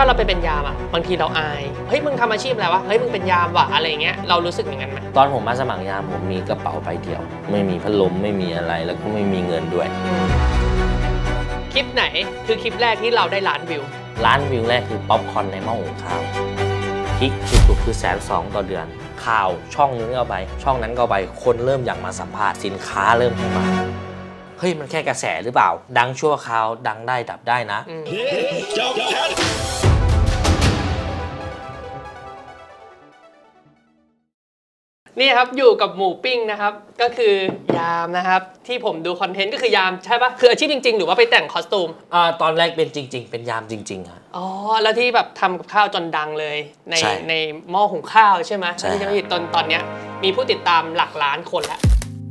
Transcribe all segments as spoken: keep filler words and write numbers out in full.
าเราไปเป็นยามอ่ะบางทีเราอายเฮ้ยมึงทำอาชีพอะไรวะเฮ้ยมึงเป็นยามว่ะอะไรเงี้ยเรารู้สึกอย่างนั้นไหมตอนผมมาสมัครยามผมมีกระเป๋าใบเดียวไม่มีพัดลมไม่มีอะไรแล้วก็ไม่มีเงินด้วยคลิปไหนคือคลิปแรกที่เราได้ล้านวิวล้านวิวแรกคือป๊อปคอร์นในหม้อหุงข้าวคลิกสุดๆคือแสนสองต่อเดือนข่าวช่องนึงก็ไปช่องนั้นก็ไปคนเริ่มอยากมาสัมภาษณ์สินค้าเริ่มเข้ามาเฮ้ยมันแค่กระแสหรือเปล่าดังชั่วคราวดังได้ดับได้นะนี่ครับอยู่กับหมูปิ้งนะครับก็คือยามนะครับที่ผมดูคอนเทนต์ก็คือยามใช่ปะคืออาชีพจริงๆหรือว่าไปแต่งคอสตูมอ่าตอนแรกเป็นจริงๆเป็นยามจริงๆครับอ๋อแล้วที่แบบทำกับข้าวจนดังเลยในในหม้อหุงข้าวใช่ไหมที่จะมีตอนตอนเนี้ยมีผู้ติดตามหลักล้านคนแล้ว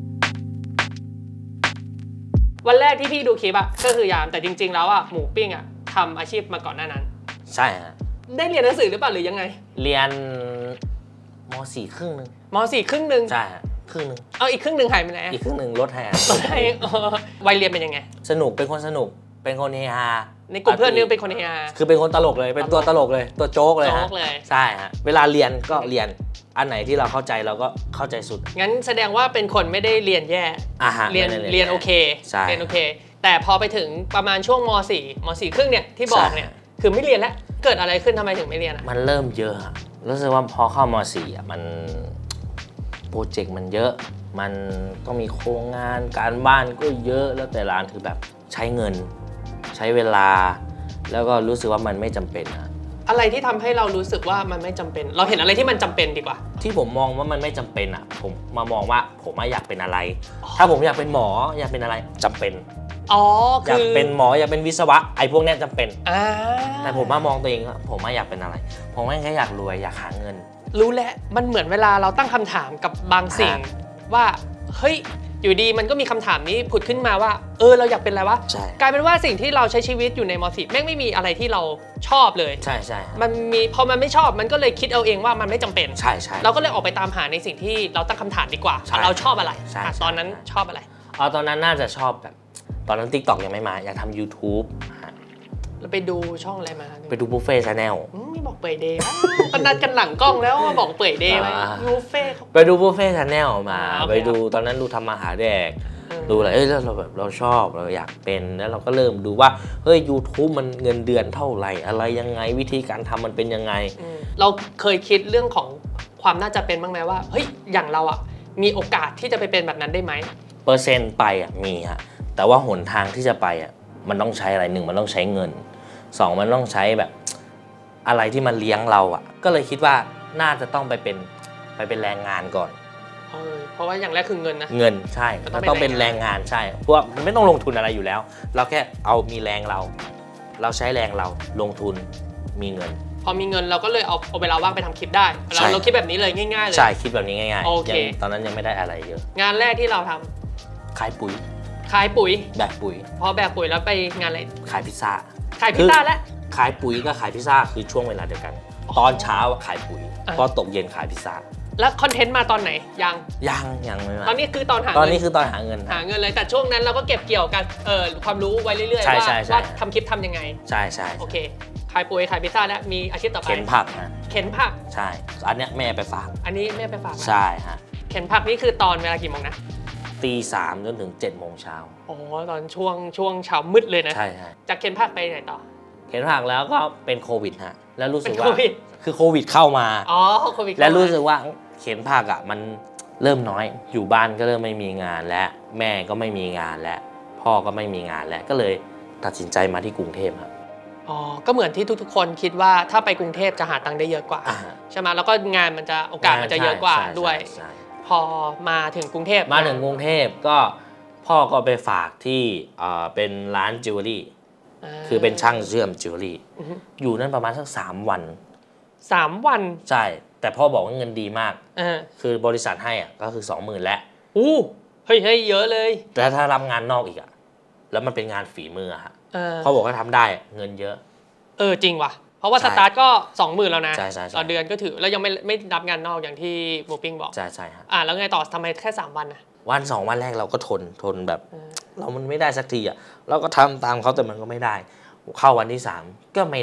วันแรกที่พี่ดูคลิปอะก็คือยามแต่จริงๆแล้วอะหมูปิ้งอะทำอาชีพมาก่อนหน้านั้นใช่ฮะได้เรียนหนังสือหรือเปล่าหรือยังไงเรียนม.สี่ ครึ่งนึงม.สี่ครึ่งนึงใช่ฮะครึ่งนึงเอาอีกครึ่งนึงหายไปไหนอีกครึ่งนึงลดให้ลดให้วัยเรียนเป็นยังไงสนุกเป็นคนสนุกเป็นคนเฮฮาในกลุ่มเพื่อนนี่เป็นคนเฮฮาคือเป็นคนตลกเลยเป็นตัวตลกเลยตัวโจ๊กเลยฮะใช่ฮะเวลาเรียนก็เรียนอันไหนที่เราเข้าใจเราก็เข้าใจสุดงั้นแสดงว่าเป็นคนไม่ได้เรียนแย่เรียนเรียนโอเคเรียนโอเคแต่พอไปถึงประมาณช่วงม.สี่ ม.สี่ครึ่งเนี่ยที่บอกเนี่ยคือไม่เรียนแล้วเกิดอะไรขึ้นทำไมถึงไม่เรียนอ่ะมันเริ่มเยอะรู้สึกว่าพอเข้าม.สี่อ่ะมันโปรเจกต์มันเยอะมันต้องมีโครงงานการบ้านก็เยอะแล้วแต่ร้านคือแบบใช้เงินใช้เวลาแล้วก็รู้สึกว่ามันไม่จำเป็นอะอะไรที่ทำให้เรารู้สึกว่ามันไม่จำเป็นเราเห็นอะไรที่มันจำเป็นดีกว่าที่ผมมองว่ามันไม่จำเป็นอ่ะผมมามองว่าผมอยากเป็นอะไรถ้าผมอยากเป็นหมออยากเป็นอะไรจำเป็นอ๋ออยากเป็นหมออยากเป็นวิศวะไอ้พวกนี้จำเป็นแต่ผมมามองตัวเองว่าผมไม่อยากเป็นอะไรผมแค่อยากรวยอยากหาเงินรู้แล้วมันเหมือนเวลาเราตั้งคำถามกับบางสิ่งว่าเฮ้ยอยู่ดีมันก็มีคำถามนี้ผุดขึ้นมาว่าเออเราอยากเป็นอะไรวะกลายเป็นว่าสิ่งที่เราใช้ชีวิตอยู่ในม.สี่แม่งไม่มีอะไรที่เราชอบเลยใช่ใช่มันมีพอมันไม่ชอบมันก็เลยคิดเอาเองว่ามันไม่จำเป็นใช่ใช่เราก็เลยออกไปตามหาในสิ่งที่เราตั้งคำถามดีกว่าเราชอบอะไรตอนนั้นชอบอะไรอ๋อตอนนั้นน่าจะชอบแบบตอนนั้น ติ๊กต็อก ยังไม่มาอยากทำ ยูทูบแล้วไปดูช่องอะไรมาไปดูบุฟเฟ่ชาแนลไม่บอกเปิดเดย์ก็นัดกันหลังกล้องแล้วมาบอกเปิดเดย์ไหมบุฟเฟ่ไปดูบุฟเฟ่ชาแนลมาไปดูตอนนั้นดูทำอาหารแดกดูอะไรเอ้ยแล้วเราแบบเราชอบเราอยากเป็นแล้วเราก็เริ่มดูว่าเฮ้ย ยูทูบ มันเงินเดือนเท่าไหร่อะไรยังไงวิธีการทำมันเป็นยังไงเราเคยคิดเรื่องของความน่าจะเป็นบ้างไหมว่าเฮ้ยอย่างเราอ่ะมีโอกาสที่จะไปเป็นแบบนั้นได้ไหมเปอร์เซ็นต์ไปอ่ะมีฮะแต่ว่าหนทางที่จะไปอ่ะมันต้องใช้อะไรหนึ่งมันต้องใช้เงินสองมันต้องใช้แบบอะไรที่มันเลี้ยงเราอ่ะก็เลยคิดว่าน่าจะต้องไปเป็นไปเป็นแรงงานก่อนเพราะว่าอย่างแรกคือเงินนะเงินใช่มันต้องเป็นแรงงานใช่เพราะว่ามันไม่ต้องลงทุนอะไรอยู่แล้วเราแค่เอามีแรงเราเราใช้แรงเราลงทุนมีเงินพอมีเงินเราก็เลยเอาเอาเวลาว่างไปทำคลิปได้เราเราคิดแบบนี้เลยง่ายๆเลยใช่คิดแบบนี้ง่ายๆโอเคตอนนั้นยังไม่ได้อะไรเยอะงานแรกที่เราทำขายปุ๋ยขายปุ๋ยแบกปุ๋ยพอแบกปุ๋ยแล้วไปงานอะไรขายพิซซ่าขายพิซซ่าแล้วขายปุ๋ยก็ขายพิซซ่าคือช่วงเวลาเดียวกันตอนเช้าขายปุ๋ยพอตกเย็นขายพิซซ่าแล้วคอนเทนต์มาตอนไหนยังยังยังไม่มาตอนนี้คือตอนหาตอนนี้คือตอนหาเงินหาเงินเลยแต่ช่วงนั้นเราก็เก็บเกี่ยวกันเออความรู้ไว้เรื่อยๆว่าว่าทำคลิปทำยังไงใช่ใช่โอเคขายปุ๋ยขายพิซซ่าแล้วมีอาชีพต่อไปเข็นผักนะเข็นผักใช่อันนี้แม่ไปฝากอันนี้แม่ไปฝากใช่ฮะเข็นผักนี่คือตอนเวลากี่โมงนะตีสามจนถึงเจ็ดโมงเช้าอ๋อตอนช่วงช่วงเช้ามืดเลยนะใช่ใช่จากเข็นผักไปไหนต่อเข็นผักแล้วก็เป็นโควิดฮะแล้วรู้สึกว่าคือโควิดเข้ามาอ๋อโควิดแล้วรู้สึกว่าเข็นผักอ่ะมันเริ่มน้อยอยู่บ้านก็เริ่มไม่มีงานแล้วแม่ก็ไม่มีงานแล้วพ่อก็ไม่มีงานแล้วก็เลยตัดสินใจมาที่กรุงเทพครับอ๋อก็เหมือนที่ทุกๆคนคิดว่าถ้าไปกรุงเทพจะหาตังค์ได้เยอะกว่าใช่ไหมแล้วก็งานมันจะโอกาสมันจะเยอะกว่าด้วยพอมาถึงกรุงเทพมาถึงกรุงเทพก็พ่อก็ไปฝากที่เป็นร้านจิวเวลรี่คือเป็นช่างเชื่อมจิวเวลรี่อยู่นั่นประมาณสักสามวันสามวันใช่แต่พ่อบอกว่าเงินดีมากคือบริษัทให้อ่ะก็คือสองหมื่นแล้วอู้เฮ้ยให้เยอะเลยแต่ถ้ารับงานนอกอีกอ่ะแล้วมันเป็นงานฝีมือฮะพ่อบอกว่าทำได้เงินเยอะเออจริงว่ะเพราะว่าสตาร์ทก็สองหมื่นแล้วนะต่อเดือนก็ถือแล้วยังไม่ไม่รับงานนอกอย่างที่หมูปิ้งบอกใช่ใช่ฮะอ่าแล้วไงต่อทำไมแค่สามวันนะวันสองวันแรกเราก็ทนทนแบบเรามันไม่ได้สักทีอ่ะเราก็ทำตามเขาแต่มันก็ไม่ได้เข้าวันที่สามก็ไม่ได้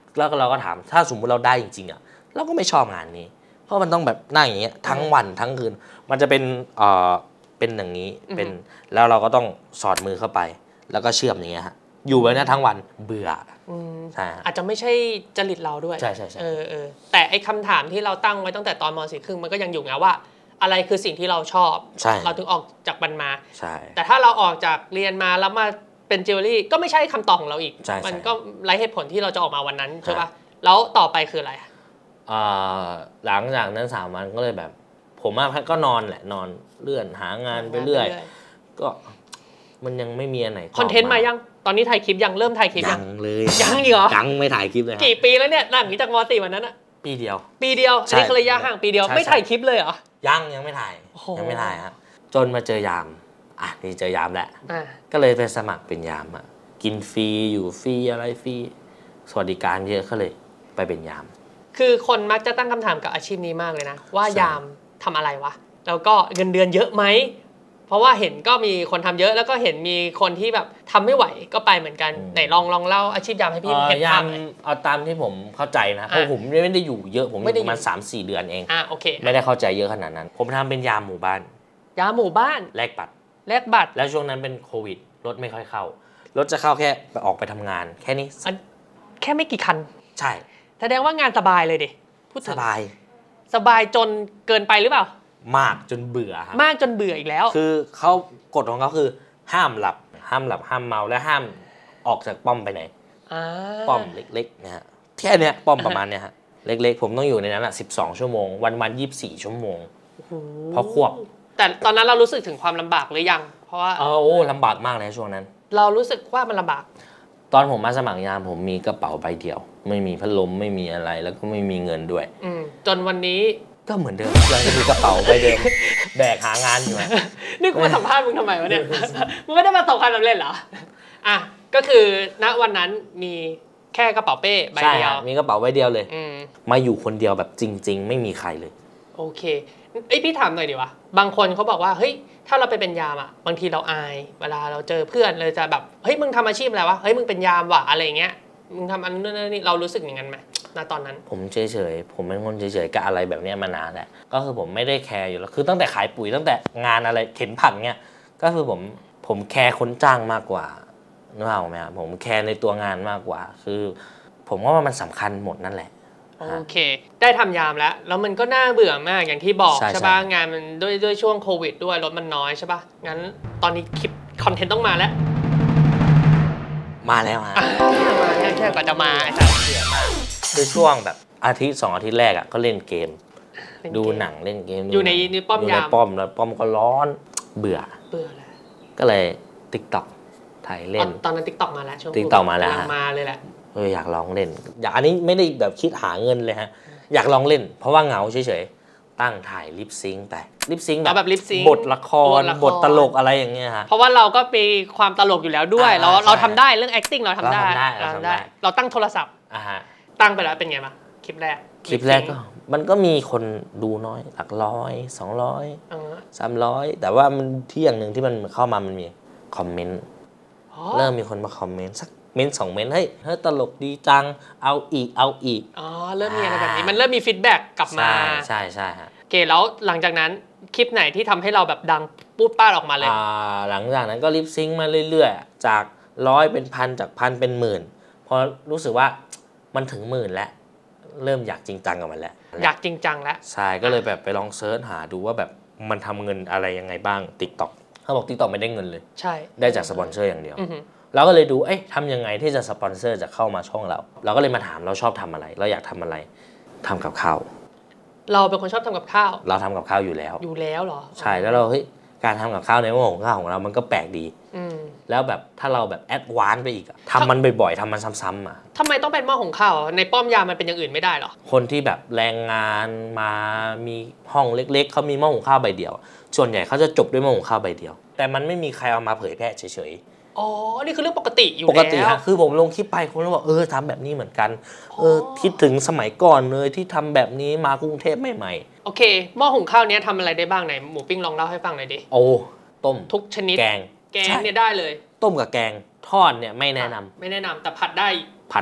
แล้วเราก็ถามถ้าสมมติเราได้จริงๆอ่ะเราก็ไม่ชอบงานนี้เพราะมันต้องแบบนั่งอย่างเงี้ยทั้งวันทั้งคืนมันจะเป็นเอ่อเป็นอย่างนี้เป็นแล้วเราก็ต้องสอดมือเข้าไปแล้วก็เชื่อมอย่างเงี้ยฮะอยู่แบบนี้ทั้งวันเบื่อใช่อาจจะไม่ใช่จริตเราด้วยใช่ใช่ใช่เออเออแต่ไอ้คำถามที่เราตั้งไว้ตั้งแต่ตอนม.สี่ ครึ่งมันก็ยังอยู่ไงว่าอะไรคือสิ่งที่เราชอบเราถึงออกจากมันมาใช่แต่ถ้าเราออกจากเรียนมาแล้วมาเป็นจิวเวลรี่ก็ไม่ใช่คำตอบของเราอีกมันก็ไร้เหตุผลที่เราจะออกมาวันนั้นใช่ป่ะแล้วต่อไปคืออะไรหลังจากนั้นสามวันก็เลยแบบผมก็นอนแหละนอนเลื่อนหางานไปเรื่อยก็มันยังไม่มีอันไหนคอนเทนต์มายังตอนนี้ถ่ายคลิปยังเริ่มถ่ายคลิปยังเลยยังอีกเหรอยังไม่ถ่ายคลิปเลยกี่ปีแล้วเนี่ยหลังจากม.สี่ วันนั้นอะปีเดียวปีเดียวอันนี้คือระยะห่างปีเดียวไม่ถ่ายคลิปเลยเหรอยังยังไม่ถ่ายยังไม่ถ่ายครับจนมาเจอยามอ่ะนี่เจอยามแหละก็เลยไปสมัครเป็นยามอ่ะกินฟรีอยู่ฟรีอะไรฟรีสวัสดิการเยอะก็เลยไปเป็นยามคือคนมักจะตั้งคำถามกับอาชีพนี้มากเลยนะว่ายามทำอะไรวะแล้วก็เงินเดือนเยอะไหมเพราะว่าเห็นก็มีคนทำเยอะแล้วก็เห็นมีคนที่แบบทำไม่ไหวก็ไปเหมือนกันไหนลองลองเล่าอาชีพยามให้พี่เห็นภาพหน่อยเอาตามที่ผมเข้าใจนะเพราะผมไม่ได้อยู่เยอะผมอยู่ประมาณ สามสี่ เดือนเองอ่าโอเคไม่ได้เข้าใจเยอะขนาดนั้นผมทำเป็นยามหมู่บ้านยามหมู่บ้านแลกบัตรแลกบัตรแล้วช่วงนั้นเป็นโควิดรถไม่ค่อยเข้ารถจะเข้าแค่ออกไปทำงานแค่นี้แค่ไม่กี่คันใช่แสดงว่างานสบายเลยดิสบายสบายจนเกินไปหรือเปล่ามากจนเบื่อมากจนเบื่ออีกแล้วคือเขากฎของเขาคือห้ามหลับห้ามหลับห้ามเมาและห้ามออกจากป้อมไปไหนป้อมเล็กๆนะฮะแค่เนี้ยป้อมประมาณเนี้ยฮะเล็กๆผมต้องอยู่ในนั้นอ่ะสิบสองชั่วโมงวันวันยี่สิบสี่ชั่วโมงเพราะควบแต่ตอนนั้นเรารู้สึกถึงความลำบากหรือยังเพราะว่าเออโอ้ลำบากมากในช่วงนั้นเรารู้สึกว่ามันลำบากตอนผมมาสมัครยามผมมีกระเป๋าใบเดียวไม่มีพัดลมไม่มีอะไรแล้วก็ไม่มีเงินด้วยจนวันนี้ก็เหมือนเดิมยังจะมีกระเป๋าใบเดิมแบกหางานอยู่นี่กูมาสัมภาษณ์มึงทำไมวะเนี่ยมึงไม่ได้มาประสบความสำเร็จเหรออ่ะก็คือณวันนั้นมีแค่กระเป๋าเป้ใบเดียวมีกระเป๋าใบเดียวเลยมาอยู่คนเดียวแบบจริงๆไม่มีใครเลยโอเคไอพี่ถามหน่อยดิวะบางคนเขาบอกว่าเฮ้ยถ้าเราไปเป็นยามอ่ะบางทีเราอายเวลาเราเจอเพื่อนเลยจะแบบเฮ้ยมึงทำอาชีพอะไรวะเฮ้ยมึงเป็นยามว่ะอะไรเงี้ยมึงทำอันนู้นนี่เรารู้สึกอย่างนั้นไหมณตอนนั้นผมเฉยๆผมเป็นคนเฉยๆกับอะไรแบบนี้มานานแหละก็คือผมไม่ได้แคร์อยู่แล้วคือตั้งแต่ขายปุ๋ยตั้งแต่งานอะไรเข็นผักเนี่ยก็คือผมผมแคร์คนจ้างมากกว่านึกออกไหมครับผมแคร์ในตัวงานมากกว่าคือผมว่ามันสำคัญหมดนั่นแหละโอเคได้ทำยามแล้วแล้วมันก็น่าเบื่อมากอย่างที่บอกใช่ป่ะงานมันด้วยด้วยช่วงโควิดด้วยรถมันน้อยใช่ป่ะงั้นตอนนี้คลิปคอนเทนต์ต้องมาแล้วมาแล้วฮะมาแค่แค่กว่าจะมาไอ้สัสเบื่อมากคือช่วงแบบอาทิตย์สองอาทิตย์แรกอ่ะก็เล่นเกมดูหนังเล่นเกมอยู่ในป้อมยามป้อมแล้วป้อมก็ร้อนเบื่อเบื่อแล้วก็เลย TikTok ถ่ายเล่นตอนนั้น TikTok มาแล้วช่วง TikTok มาแล้วมาเลยแหละเอออยากลองเล่นอยากอันนี้ไม่ได้แบบคิดหาเงินเลยฮะอยากลองเล่นเพราะว่าเหงาเฉยๆตั้งถ่ายลิปซิงค์ไปลิปซิงค์แบบบทละครบทตลกอะไรอย่างเงี้ยฮะเพราะว่าเราก็มีความตลกอยู่แล้วด้วยเราเราทำได้เรื่อง acting เราทำได้เราทำได้เราตั้งโทรศัพท์ตั้งไปแล้วเป็นไงบ้างคลิปแรกคลิปแรกก็มันก็มีคนดูน้อยหลักร้อยสองร้อยสามร้อยแต่ว่ามันที่อย่างหนึ่งที่มันเข้ามามันมีคอมเมนต์เริ่มมีคนมาคอมเมนต์สักเมนต์สองเมนต์เฮ้ยเฮ้ยตลกดีจังเอาอีกเอาอีกอ๋อเริ่มมีอะไรแบบนี้มันเริ่มมีฟีดแบ็กกลับมาใช่ใช่ฮะโอเคแล้วหลังจากนั้นคลิปไหนที่ทำให้เราแบบดังปุ๊บป้าออกมาเลยอ่าหลังจากนั้นก็ลิปซิงค์มาเรื่อยๆจากร้อยเป็นพันจากพันเป็นหมื่นพอรู้สึกว่ามันถึงหมื่นแล้วเริ่มอยากจริงจังกับมันแล้วอยากจริงจังแล้วใช่ก็เลยแบบไปลองเซิร์ชหาดูว่าแบบมันทำเงินอะไรยังไงบ้าง TikTok เขาบอก TikTok ไม่ได้เงินเลยใช่ได้จากสปอนเซอร์อย่างเดียวเราก็เลยดูเอ๊ะทำยังไงที่จะสปอนเซอร์จะเข้ามาช่องเราเราก็เลยมาถามเราชอบทำอะไรเราอยากทำอะไรทำกับข้าวเราเป็นคนชอบทำกับข้าวเราทำกับข้าวอยู่แล้วอยู่แล้วเหรอใช่แล้วเราเฮ้ยการทำกับข้าวในหม้อหุงข้าวของเรามันก็แปลกดีแล้วแบบถ้าเราแบบแอดวานซ์ไปอีกทำมันบ่อยๆทำมันซ้ำๆอ่ะทำไมต้องเป็นหม้อหุงข้าวในป้อมยามมันเป็นอย่างอื่นไม่ได้หรอคนที่แบบแรงงานมามีห้องเล็กๆเขามีหม้อหุงข้าวใบเดียวส่วนใหญ่เขาจะจบด้วยหม้อหุงข้าวใบเดียวแต่มันไม่มีใครเอามาเผยแพร่เฉยอ๋อนี่คือเรื่องปกติอยู่แล้วปกติฮะคือผมลงคลิปไปคนก็บอกเออทำแบบนี้เหมือนกันเออคิดถึงสมัยก่อนเลยที่ทำแบบนี้มากรุงเทพใหม่ๆโอเคหม้อหุงข้าวนี้ทำอะไรได้บ้างไหนหมูปิ้งลองเล่าให้ฟังหน่อยดิโอ้ต้มทุกชนิดแกงแกงเนี่ยได้เลยต้มกับแกงทอดเนี่ยไม่แนะนำไม่แนะนำแต่ผัดได้ผัดได้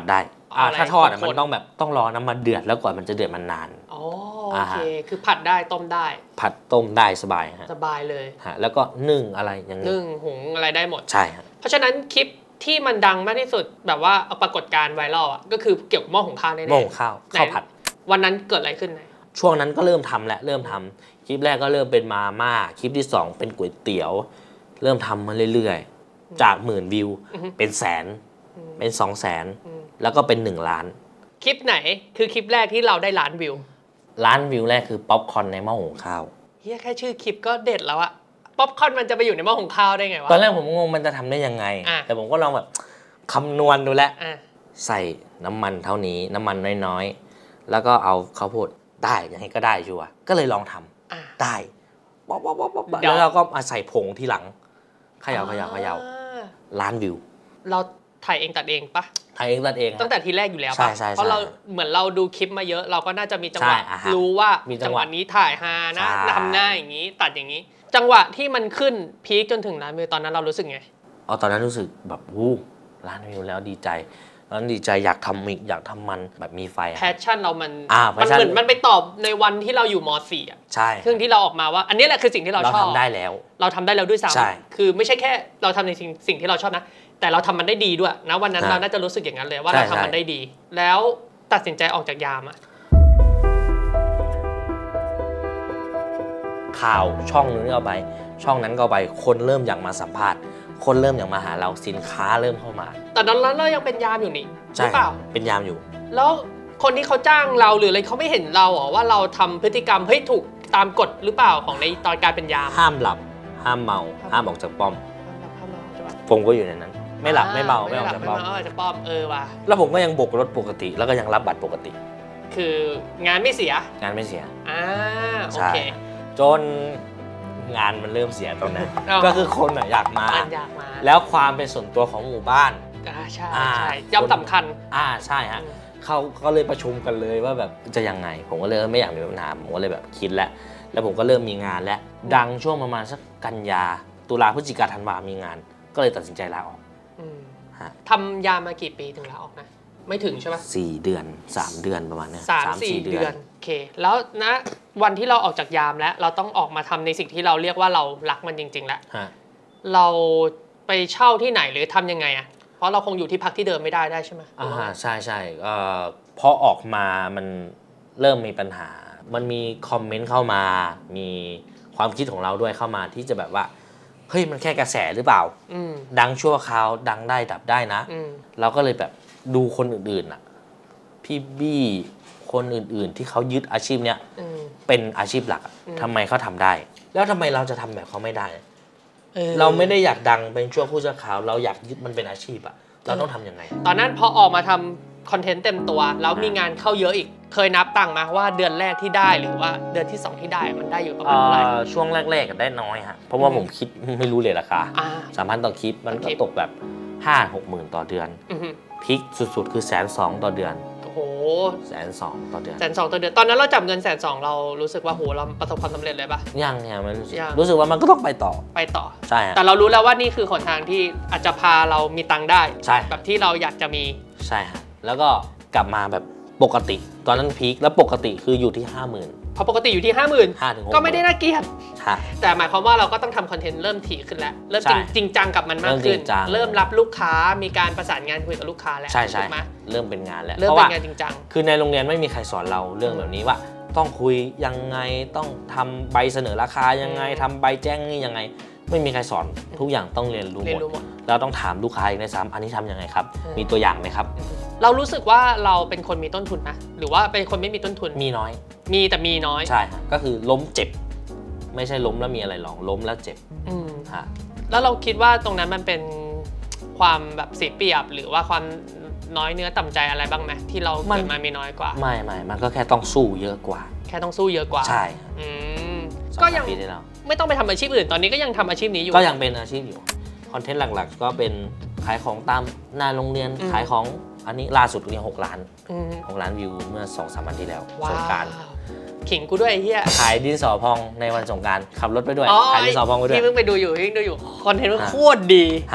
อ่าถ้าทอดมันต้องแบบต้องรอน้ำมันเดือดแล้วก่อนมันจะเดือดมันนานอ๋อโอเคคือผัดได้ต้มได้ผัดต้มได้สบายฮะสบายเลยฮะแล้วก็นึ่งอะไรอย่างนึ่งหุงอะไรได้หมดใช่ฮะเพราะฉะนั้นคลิปที่มันดังมากที่สุดแบบว่าปรากฏการณ์ไวรัลอ่ะก็คือเกี่ยวกับหม้อหุงข้าวแน่ๆหม้อหุงข้าวข้าวผัดวันนั้นเกิดอะไรขึ้นนะช่วงนั้นก็เริ่มทำแล้วเริ่มทำคลิปแรกก็เริ่มเป็นมาม่าคลิปที่สองเป็นก๋วยเตี๋ยวเริ่มทำมาเรื่อยๆจากหมื่นวิวเป็นแสนเป็นสองแสนแล้วก็เป็นหนึ่งล้านคลิปไหนคือคลิปแรกที่เราได้ล้านวิวล้านวิวแรกคือป๊อปคอร์นในหม้อหุงข้าวเฮียแค่ชื่อคลิปก็เด็ดแล้วอะป๊อปคอร์นมันจะไปอยู่ในหม้อหุงข้าวได้ไงวะตอนแรกผมงงมันจะทำได้ยังไงแต่ผมก็ลองแบบคำนวณดูแล้วใส่น้ำมันเท่านี้น้ำมันน้อยๆแล้วก็เอาข้าวโพดได้ยังไงก็ได้ชัวร์ก็เลยลองทำได้ป๊อปป๊อปป๊อปป๊อปแล้วเราก็มาใส่ผงทีหลังเขย่าเขย่าเขย่าล้านวิวเราถ่ายเองตัดเองปะถ่ายเองตัดเองตั้งแต่ทีแรกอยู่แล้วปะเพราะเราเหมือนเราดูคลิปมาเยอะเราก็น่าจะมีจังหวะรู้ว่าจังหวะนี้ถ่ายฮานะทำหน้าอย่างนี้ตัดอย่างนี้จังหวะที่มันขึ้นพีคจนถึงล้านวิวตอนนั้นเรารู้สึกไงอ๋อตอนนั้นรู้สึกแบบวู้ล้านวิวแล้วดีใจตอนนั้นดีใจอยากทำมิกอยากทำมันแบบมีไฟแพชชั่นเรามันมันเหมือนมันไปตอบในวันที่เราอยู่ม.สี่ อ่ะใช่ซึ่งที่เราออกมาว่าอันนี้แหละคือสิ่งที่เราชอบเราทำได้แล้วเราทำได้แล้วด้วยซ้ำคือไม่ใช่แค่เราทำในสิ่งสิ่งที่เราชอบนะแต่เราทำมันได้ดีด้วยนะวันนั้นเราน่าจะรู้สึกอย่างนั้นเลยว่าเราทำมันได้ดีแล้วตัดสินใจออกจากยามอ่ะข่าวช่องนึงเอาไปช่องนั้นก็ไปคนเริ่มอยากมาสัมภาษณ์คนเริ่มอยากมาหาเราสินค้าเริ่มเข้ามาแต่ตอนนั้นเรายังเป็นยามอยู่นี่ใช่เปล่าเป็นยามอยู่แล้วคนที่เขาจ้างเราหรืออะไรเขาไม่เห็นเราหรอว่าเราทำพฤติกรรมเฮ้ยถูกตามกฎหรือเปล่าของในตอนการเป็นยามห้ามหลับห้ามเมาห้ามออกจากป้อมผมก็อยู่ในนั้นไม่หลับไม่เมาไม่ออกจากป้อมไม่ออกจากป้อมเออว่ะแล้วผมก็ยังโบกรถปกติแล้วก็ยังรับบัตรปกติคืองานไม่เสียงานไม่เสียอ่าโอเคจนงานมันเริ่มเสียตรงนั้นก็คือคนอยากมาอยากมาแล้วความเป็นส่วนตัวของหมู่บ้านอ่าใช่ใช่ย่อมสำคัญอ่าใช่ฮะเขาก็เลยประชุมกันเลยว่าแบบจะยังไงผมก็เลยไม่อยากมีปัญหาผมก็เลยแบบคิดแล้วแล้วผมก็เริ่มมีงานแล้วดังช่วงประมาณสักกันยาตุลาพฤศจิกาธันวามีงานก็เลยตัดสินใจลาออกทำยามากี่ปีถึงลาออกนะไม่ถึงใช่ปะสี่เดือนสามเดือนประมาณนี้สามสี่เดือนโอเคแล้วนะวันที่เราออกจากยามแล้วเราต้องออกมาทำในสิ่งที่เราเรียกว่าเรารักมันจริงๆแล้วเราไปเช่าที่ไหนหรือทำยังไงอ่ะเพราะเราคงอยู่ที่พักที่เดิมไม่ได้ได้ใช่ไหมอ่าใช่ใช่พอออกมามันเริ่มมีปัญหามันมีคอมเมนต์เข้ามามีความคิดของเราด้วยเข้ามาที่จะแบบว่าเฮ้ยมันแค่กระแสหรือเปล่าดังชั่วคราวดังได้ดับได้นะเราก็เลยแบบดูคนอื่นๆอ่ะพี่บี้คนอื่นๆที่เขายึดอาชีพเนี้ยเป็นอาชีพหลักทำไมเขาทำได้แล้วทำไมเราจะทำแบบเขาไม่ได้เราไม่ได้อยากดังเป็นชั่วคู่ชั่วคราวเราอยากยึดมันเป็นอาชีพอ่ะเราต้องทำยังไงตอนนั้นพอออกมาทำคอนเทนต์เต็มตัวแล้วมีงานเข้าเยอะอีกเคยนับตังค์มาว่าเดือนแรกที่ได้หรือว่าเดือนที่สองที่ได้มันได้อยู่ประมาณเท่าไหร่ช่วงแรกๆได้น้อยฮะเพราะว่าผมคิดไม่รู้เลยราคาสามพันต่อคลิปมันก็ตกแบบห้าหกหมื่นต่อเดือนพีคสุดๆคือแสนสองต่อเดือนโอ้โหแสนสองต่อเดือนแสนสองต่อเดือนตอนนั้นเราจับเงินแสนสองเรารู้สึกว่าโหเราประสบความสำเร็จเลยปะยังเนี่ยมันรู้สึกว่ามันก็ต้องไปต่อไปต่อใช่แต่เรารู้แล้วว่านี่คือหนทางที่อาจจะพาเรามีตังค์ได้ใช่แบบที่เราอยากจะมีใช่ฮะแล้วก็กลับมาแบบปกติตอนนั้นพีคแล้วปกติคืออยู่ที่ห้าหมื่นพอปกติอยู่ที่ห้าหมื่นก็ไม่ได้น่าเกลียดแต่หมายความว่าเราก็ต้องทำคอนเทนต์เริ่มถี่ขึ้นแล้วเริ่มจริงจังกับมันมากขึ้นเริ่มรับลูกค้ามีการประสานงานคุยกับลูกค้าแล้วใช่ใช่เริ่มเป็นงานแล้วเริ่มเป็นงานจริงจังคือในโรงเรียนไม่มีใครสอนเราเรื่องแบบนี้ว่าต้องคุยยังไงต้องทำใบเสนอราคายังไงทำใบแจ้งนี่ยังไงไม่มีใครสอนทุกอย่างต้องเรียนรู้หมดเราต้องถามลูกค้าอีกในซ้ำอันนี้ทำยังไงครับมีตัวอย่างไหมครับเรารู้สึกว่าเราเป็นคนมีต้นทุนนะหรือว่าเป็นคนไม่มีต้นทุนมีน้อยมีแต่มีน้อยใช่ก็คือล้มเจ็บไม่ใช่ล้มแล้วมีอะไรหรอกล้มแล้วเจ็บฮะแล้วเราคิดว่าตรงนั้นมันเป็นความแบบเสียเปรียบหรือว่าความน้อยเนื้อต่ำใจอะไรบ้างไหมที่เราเกิดมามีน้อยกว่าไม่ไม่มันก็แค่ต้องสู้เยอะกว่าแค่ต้องสู้เยอะกว่าใช่ก็ยังไม่ต้องไปทำอาชีพอื่นตอนนี้ก็ยังทำอาชีพนี้อยู่ก็ยังเป็นอาชีพอยู่คอนเทนต์หลักๆก็เป็นขายของตามหน้าโรงเรียนขายของอันนี้ล่าสุดเนี่ยหกล้านหกล้านวิวเมื่อ สองสาม วันที่แล้วสงกรานต์ขิงกูด้วยไอ้เหี้ยขายดินสอพองในวันสงกรานต์ขับรถไปด้วยขายดินสอพองไปด้วยพี่เพิ่งไปดูอยู่พี่เพิ่งดูอยู่คอนเทนต์มันโคตรดีฮะ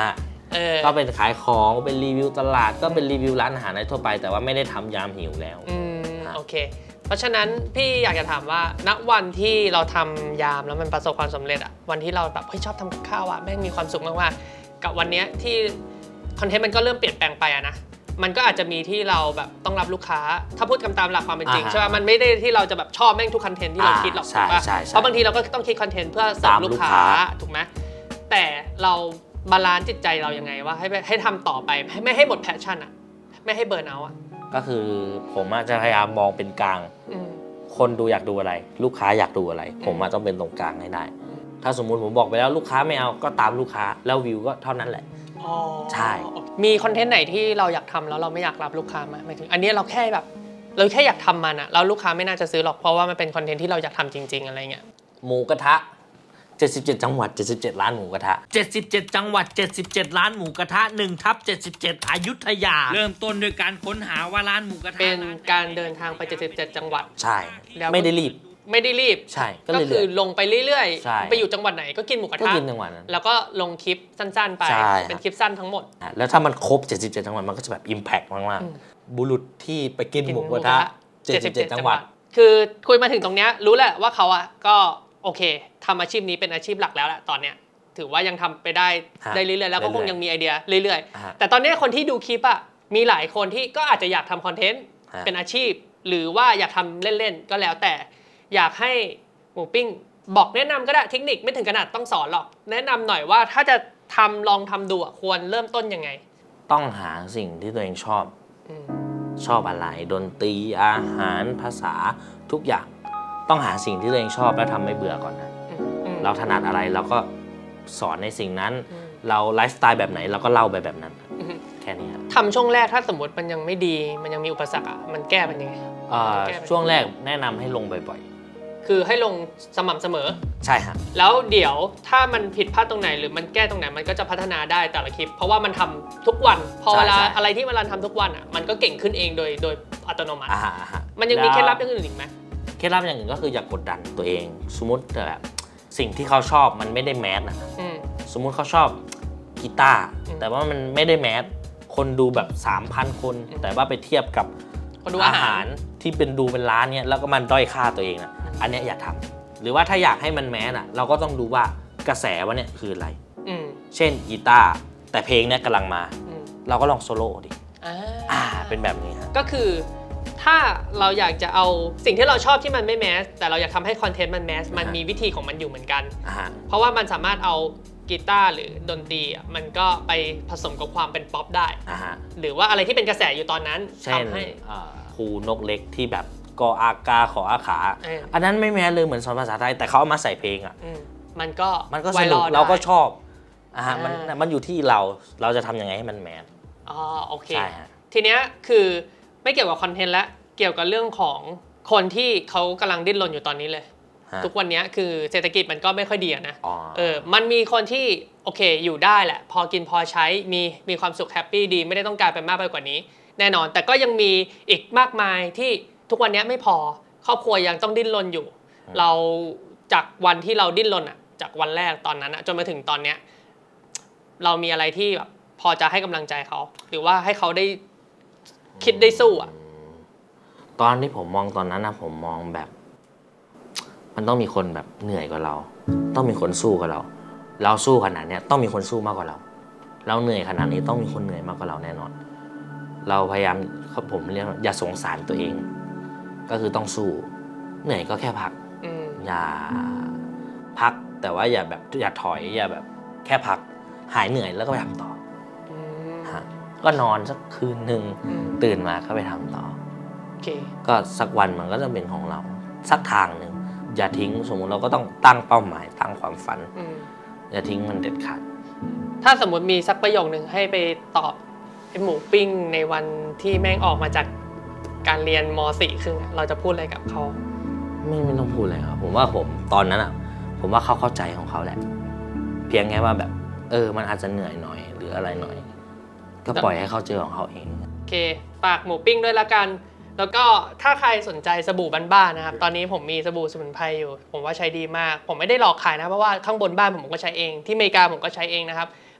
ก็เป็นขายของเป็นรีวิวตลาดก็เป็นรีวิวร้านอาหารในทั่วไปแต่ว่าไม่ได้ทำยามหิวแล้วอืมโอเคเพราะฉะนั้นพี่อยากจะถามว่าณวันที่เราทำยามแล้วมันประสบความสำเร็จอะวันที่เราแบบเฮ้ยชอบทำกับข้าวอะแม่งมีความสุขมากๆกับวันนี้ที่คอนเทนต์มันก็เริ่มเปลี่ยนแปลงไปอะนะมันก็อาจจะมีที่เราแบบต้องรับลูกค้าถ้าพูดกันตามหลักความเป็นจริงใช่ไหมมันไม่ได้ที่เราจะแบบชอบแม่งทุกคอนเทนต์ที่เราคิดหรอกถูกป่ะเพราะบางทีเราก็ต้องคิดคอนเทนต์เพื่อเสิร์ฟลูกค้าถูกไหมแต่เราบาลานซ์จิตใจเรายังไงว่าให้ให้ทำต่อไปไม่ให้หมดแพชชั่นอะไม่ให้เบิร์นเอาท์อะก็คือผมจะพยายามมองเป็นกลางคนดูอยากดูอะไรลูกค้าอยากดูอะไรผมต้องเป็นตรงกลางให้ได้ถ้าสมมุติผมบอกไปแล้วลูกค้าไม่เอาก็ตามลูกค้าแล้ววิวก็เท่านั้นแหละใช่มีคอนเทนต์ไหนที่เราอยากทำแล้วเราไม่อยากรับลูกค้าไหมหมายถึงอันนี้เราแค่แบบเราแค่อยากทำมันอะแล้วลูกค้าไม่น่าจะซื้อหรอกเพราะว่ามันเป็นคอนเทนต์ที่เราอยากทำจริงๆอะไรเงี้ยหมูกระทะเจ็ดสิบเจ็ดจังหวัดเจ็ดสิบเจ็ดร้านหมูกระทะเจ็ดสิบเจ็ดจังหวัดเจ็ดสิบเจ็ดร้านหมูกระทะหนึ่งทับเจ็ดสิบเจ็ดอยุธยาเริ่มต้นด้วยการค้นหาว่าร้านหมูกระทะเป็นการเดินทางไปเจ็ดสิบเจ็ดจังหวัดใช่ไม่ได้รีบไม่ได้รีบใช่ก็คือลงไปเรื่อยๆไปอยู่จังหวัดไหนก็กินหมูกระทะแล้วก็ลงคลิปสั้นๆไปเป็นคลิปสั้นทั้งหมดแล้วถ้ามันครบเจ็ดสิบเจ็ดจังหวัดมันก็จะแบบอิมแพคมากๆบุรุษที่ไปกินหมูกระทะเจ็ดสิบเจ็ดจังหวัดคือคุยมาถึงตรงนี้รู้แหละว่าเขาอ่ะก็โอเคทำอาชีพนี้เป็นอาชีพหลักแล้วแหละตอนเนี้ยถือว่ายังทำไปได้ได้เรื่อยๆแล้วก็คงยังมีไอเดียเรื่อยๆแต่ตอนนี้คนที่ดูคลิปอ่ะมีหลายคนที่ก็อาจจะอยากทำคอนเทนต์เป็นอาชีพหรือว่าอยากทำเล่นๆก็แล้วแต่อยากให้หมูปิ้งบอกแนะนำก็ได้เทคนิคไม่ถึงขนาดต้องสอนหรอกแนะนำหน่อยว่าถ้าจะทำลองทำดูควรเริ่มต้นยังไงต้องหาสิ่งที่ตัวเองชอบชอบอะไรดนตรีอาหารภาษาทุกอย่างต้องหาสิ่งที่ตัวเองชอบแล้วทำไม่เบื่อก่อนนะเราถนัดอะไรเราก็สอนในสิ่งนั้นเราไลฟ์สไตล์แบบไหนเราก็เล่าไปแบบนั้นแค่นี้ทำช่วงแรกถ้าสมมติมันยังไม่ดีมันยังมีอุปสรรคอ่ะมันแก้มันยังไงช่วงแรกแนะนำให้ลงบ่อยๆคือให้ลงสม่ำเสมอใช่ครับแล้วเดี๋ยวถ้ามันผิดพลาดตรงไหนหรือมันแก้ตรงไหนมันก็จะพัฒนาได้แต่ละคลิปเพราะว่ามันทำทุกวันพอเวลาอะไรที่มันรันทำทุกวันอ่ะมันก็เก่งขึ้นเองโดยโดยอัตโนมัติมันยังมีเคล็ดลับอย่างอื่นอีกไหมเคล็ดลับอย่างอื่นก็คืออย่ากดดันตัวเองสมมติแบบสิ่งที่เขาชอบมันไม่ได้แมสนะสมมุติเขาชอบกีตาร์แต่ว่ามันไม่ได้แมสคนดูแบบ สามพัน คนแต่ว่าไปเทียบกับอาหารที่เป็นดูเป็นร้านเนี้ยแล้วก็มันด้อยค่าตัวเองนะอันนี้อย่าทำหรือว่าถ้าอยากให้มันแมสอ่ะเราก็ต้องดูว่ากระแสว่าเนี่ยคืออะไรเช่นกีตาร์แต่เพลงเนี้ยกำลังมาเราก็ลองโซโล่ดิอ่าเป็นแบบนี้ก็คือถ้าเราอยากจะเอาสิ่งที่เราชอบที่มันไม่แมสแต่เราอยากทำให้คอนเทนต์มันแมสมันมีวิธีของมันอยู่เหมือนกันเพราะว่ามันสามารถเอากีตาร์หรือดนตรีมันก็ไปผสมกับความเป็นป๊อปได้หรือว่าอะไรที่เป็นกระแสอยู่ตอนนั้นทำให้ครูนกเล็กที่แบบกออากาขออาขาอันนั้นไม่แมสเลยเหมือนสอนภาษาไทยแต่เขาเอามาใส่เพลงอ่ะมันก็มันก็สนุกเราก็ชอบอ่ามันมันอยู่ที่เราเราจะทำยังไงให้มันแมสอ๋อโอเคทีเนี้ยคือไม่เกี่ยวกับคอนเทนต์และเกี่ยวกับเรื่องของคนที่เขากำลังดิ้นรนอยู่ตอนนี้เลยทุกวันนี้คือเศรษฐกิจมันก็ไม่ค่อยดีนะเออมันมีคนที่โอเคอยู่ได้แหละพอกินพอใช้มีมีความสุขแฮปปี้ดีไม่ได้ต้องการไปมากไปกว่านี้แน่นอนแต่ก็ยังมีอีกมากมายที่ทุกวันนี้ไม่พอครอบครัวยังต้องดิ้นรนอยู่เราจากวันที่เราดิ้นรนอ่ะจากวันแรกตอนนั้นจนมาถึงตอนเนี้ยเรามีอะไรที่แบบพอจะให้กำลังใจเขาหรือว่าให้เขาได้คิดได้สู้อ่ะตอนที่ผมมองตอนนั้นนะผมมองแบบมันต้องมีคนแบบเหนื่อยกว่าเราต้องมีคนสู้กับเราเราสู้ขนาดนี้ต้องมีคนสู้มากกว่าเราเราเหนื่อยขนาดนี้ต้องมีคนเหนื่อยมากกว่าเราแน่นอนเราพยายามครับผมเรียกอย่าสงสารตัวเองก็คือต้องสู้เหนื่อยก็แค่พักอย่าพักแต่ว่าอย่าแบบอย่าถอยอย่าแบบแค่พักหายเหนื่อยแล้วก็ไปทำต่อก็นอนสักคืนหนึ่งตื่นมาก็ไปทำต่อก็สักวันมันก็จะเป็นของเราสักทางหนึ่งอย่าทิ้งสมมุติเราก็ต้องตั้งเป้าหมายตั้งความฝันอย่าทิ้งมันเด็ดขาดถ้าสมมติมีสักประโยคหนึ่งให้ไปตอบไอ้หมูปิ้งในวันที่แม่งออกมาจากการเรียนม.สี่ ครึ่งเราจะพูดอะไรกับเขาไม่ไม่ต้องพูดเลยครับผมว่าผมตอนนั้นอ่ะผมว่าเขาเข้าใจของเขาแหละเพียงแค่ว่าแบบเออมันอาจจะเหนื่อยหน่อยหรืออะไรหน่อยก็ปล่อยให้เขาเจอของเขาเองโอเคฝากหมูปิ้งด้วยละกันแล้วก็ถ้าใครสนใจสบู่บ้านๆนะครับตอนนี้ผมมีสบู่สมุนไพรอยู่ผมว่าใช้ดีมากผมไม่ได้หลอกขายนะเพราะว่าข้างบนบ้านผมก็ใช้เองที่อเมริกาผมก็ใช้เองนะครับ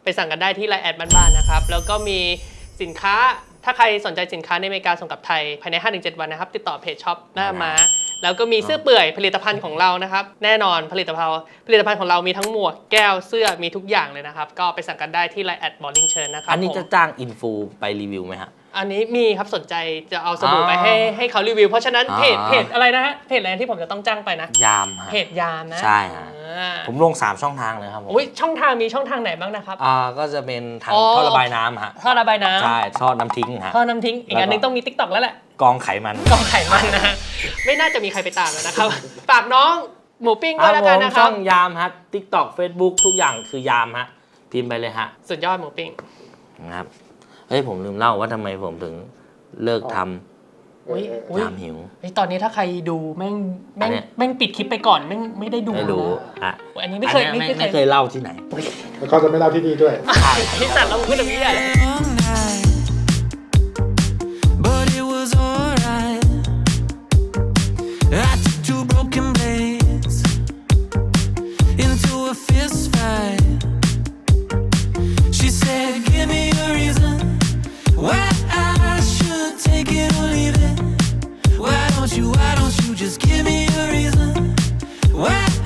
ไปสั่งกันได้ที่ไลน์แอดบ้านๆนะครับแล้วก็มีสินค้าถ้าใครสนใจสินค้าในอเมริกาส่งกลับไทยภายใน ห้าถึงเจ็ด วันนะครับติดต่อเพจช็อปหน้าม้าแล้วก็มีเสื้อเปื่อยผลิตภัณฑ์ของเรานะครับแน่นอนผลิตภัณฑ์ผลิตภัณฑ์ของเรามีทั้งหมวกแก้วเสื้อมีทุกอย่างเลยนะครับก็ไปสั่งกันได้ที่ไลน์แอดบอลลิงเชิญนะครับอันนี้จะจ้างอินฟูไปรีวิวไหมฮะอันนี้มีครับสนใจจะเอาสบู่ไปให้ให้เขารีวิวเพราะฉะนั้นเพจเพจอะไรนะฮะเพจอะไรที่ผมจะต้องจ้างไปนะยามฮะเพจยามนะใช่ฮะผมลงสามช่องทางเลยครับผมช่องทางมีช่องทางไหนบ้างนะครับอ่าก็จะเป็นทางท่อระบายน้ำฮะท่อระบายน้ำใช่ท่อน้ำทิ้งฮะท่อน้ำทิ้งอีกอันนึงต้องมี ติ๊กต็อก แล้วแหละกองไขมันกองไขมันนะฮะไม่น่าจะมีใครไปตามแล้วนะครับฝากน้องหมูปิ้งด้วยแล้วกันนะครับช่องยามฮะ ติ๊กต็อก เฟซบุ๊ก ทุกอย่างคือยามฮะพิมพ์ไปเลยฮะสุดยอดหมูปิ้งนะครับเฮ้ยผมลืมเล่าว่าทำไมผมถึงเลิกทำยามหิวตอนนี้ถ้าใครดูแม่งแม่งแม่งปิดคลิปไปก่อนแม่งไม่ได้ดูไม่รู้อ่ะอันนี้ไม่เคยไม่เคยเล่าที่ไหนแล้วก็จะไม่เล่าที่นี่ด้วยที่สัตว์เราพูดแบบนี้เลย Why don't you, why don't you just give me a reason why